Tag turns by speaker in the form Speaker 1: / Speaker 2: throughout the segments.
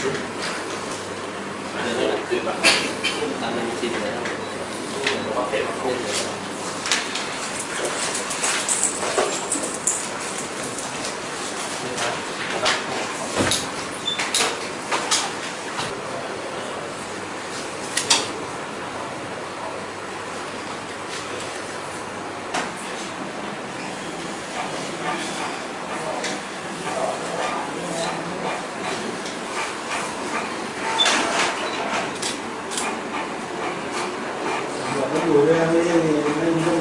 Speaker 1: คือแบบตามในจิตแล้วก็เป็น
Speaker 2: อยู่ด้วยไม่ได้ไม่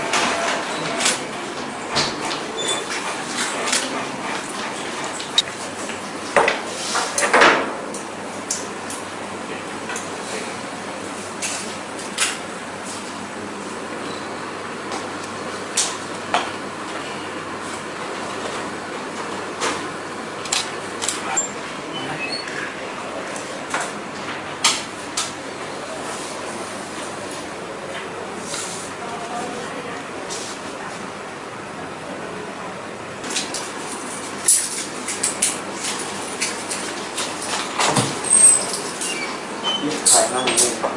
Speaker 2: ถ่ายหน้าเลย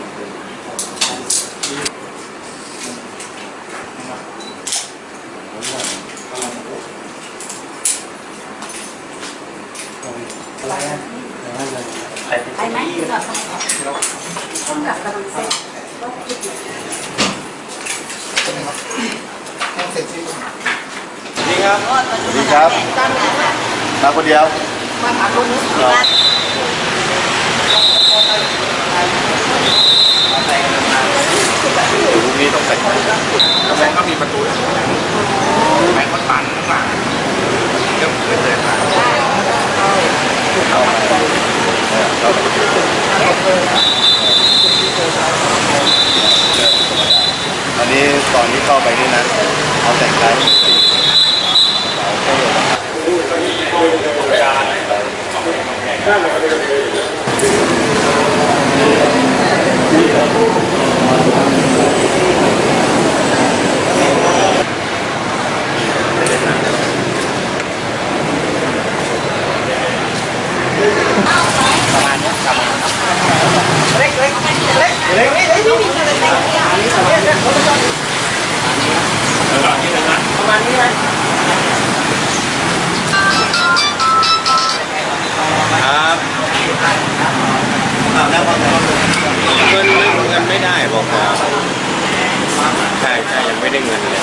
Speaker 2: อะไรนะไปไหมต้องกลับกำลังเสร็จก็คิด
Speaker 3: นี่ครับนี่ครับมาคนเดียว
Speaker 2: มาถามลุงนู้น
Speaker 3: พรุ่งนี้ต้องใส่แล้วแบงก็มีประตูแบงก็ปั่นข้างหลังก็ไม่เลยมาอันนี้ตอนที่เข้าไปนี่นะเขาแต่งกาย
Speaker 2: เล็กประมาณนี้นะครับ
Speaker 3: เงินไม่ได้บอกใช่ยังไม่ได้เงินเลย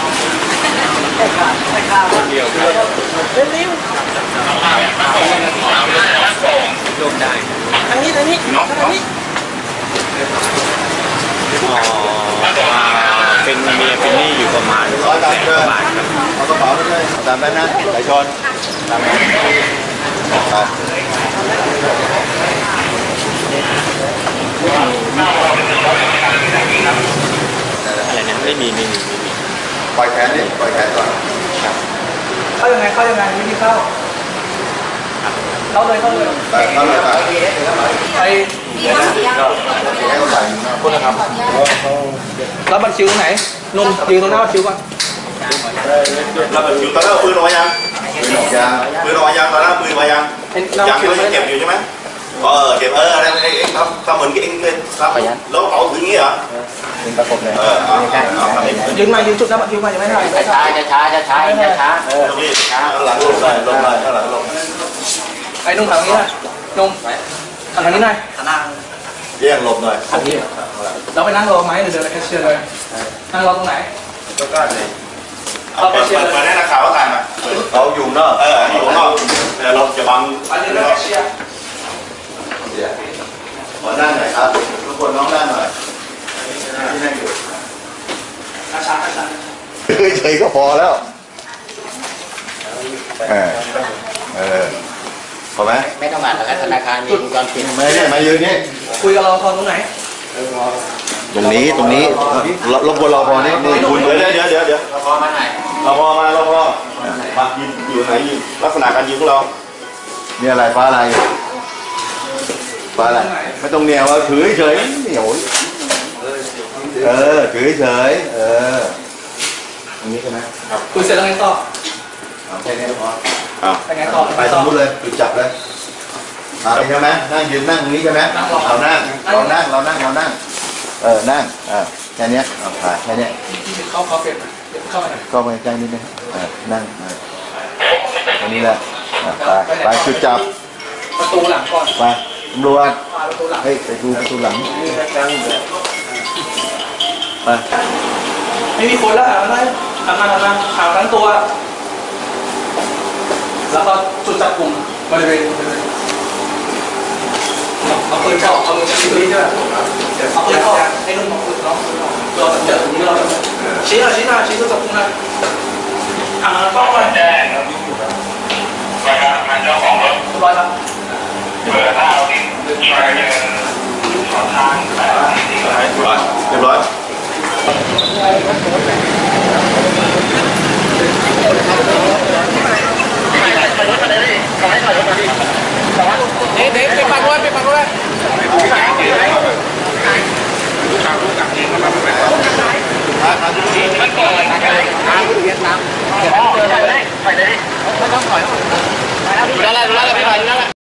Speaker 3: คนเดียวเร็วได้
Speaker 2: ทางนี้
Speaker 3: เป็นเมียเป็นหนี้อยู่ประมาณ200,000 บาทครับเอากระเป๋าไปเลยตามนั้นนะสายชนตามนั้นอะไรนะไม่มีปล่อยแขนนี่ปล่อยแขนก่อน
Speaker 2: เข้ายังไงวิธีเข้าเลยไป
Speaker 3: ให้เขาใส่คนนะครับ
Speaker 2: แล้วบัตรคิวตรงไหนนมคิวตรงหน้าบัตรคิวก่อน
Speaker 4: แล้วแบบอยู่ตอนนั้นปืนออกยังปืนออกยังตอนนั้นปืนออกยังยังไม่เก็บอยู่ใช่ไหมเก็บอะไรเองทำเหมือนเองเลยครับแล้วเป๋าถืองี้เหรอ
Speaker 3: ยืนประกบเลย
Speaker 2: ยืนจุดแล้วบัตรคิวมายังไม่ได้
Speaker 1: ช้าตรงนี้ช้า
Speaker 4: หลังลงเลยข้างหลังลง
Speaker 2: ไอ้นุ่งทางนี้นะนุ่งทางนี้หน่อย
Speaker 4: แยกหลบหน่อย
Speaker 2: ทางนี้เราไปนั่งรอไหมหรือเดินไปแคชเชียร์เลยนั่งรอตรงไหน
Speaker 4: ก็กล้าเลยเอาเปิดให้นักข่าวถ่ายมา
Speaker 3: เขาอยู่นอก
Speaker 4: อยู่นอกแต่เราจะบัง
Speaker 2: ไปเดินแคชเชียร์
Speaker 4: ขอด้านหน่อยครับทุกคนน้องด้านหน่อยที่นั่งอยู่
Speaker 2: ช้า
Speaker 3: เฉยก็พอแล้วพอไหม
Speaker 1: ไม่ต้องอ่านแล้วธนาคารมีวงจรปิด
Speaker 3: ไม่ได้มายืนนี่
Speaker 2: คุยกับรอพอตรงไหน
Speaker 3: ตรงนี้รบกวนรอพอนี่
Speaker 4: คุณเดี๋ยว
Speaker 1: รพมาไหน
Speaker 4: รพมายืนอยู่ไหนยืนลักษณะการยืนของเรา
Speaker 3: นี่อะไรฟ้าอะไรไม่ต้องเหนียวถือเฉยเหนียวถือเฉยตรงนี้ใช่ไหมครับ
Speaker 2: คุยเสร็จแล้วไงต่อ
Speaker 3: แค่นี้ก็พอ
Speaker 2: ไปไงต่อ
Speaker 3: ไปสมมติเลยจุดจับเลย
Speaker 4: ใช่ไหมนั่งยืนนั่งตรงนี้ใช่ไหมเรานั่งนั่งนั่งนั่งแค่นี้เอาถ่ายแค่นี้เข้าไปใกล้นิดนึงนั่งตรงนี้แหละไปจุดจับประตูหลังก่อนไปตำรวจเฮ้ยไปดูประตูหลังไป
Speaker 1: ไม่มีคนแล้วอะไรทำมาข่าวทั้งตัวแล้วก็จุดจับกลุ่มบริเวณเอาปืนเข้าเอามือชี้ตรงนี้ใช่ไหมเอาปืนเข้าให้นุ่มเอาปืนน้องเราเจอตรงนี้เราชี้จุดจับกลุ่มนะกล้องเลยเจ้าของรถร้อยครับเบอร์5ที่ช่วยขอทาง
Speaker 4: เรียบร้อย
Speaker 1: เด็กไปปัดด้วยไปปัดด้วยไปเลยไม่ต้องถอยดูแลพี่ถ่ายดูแล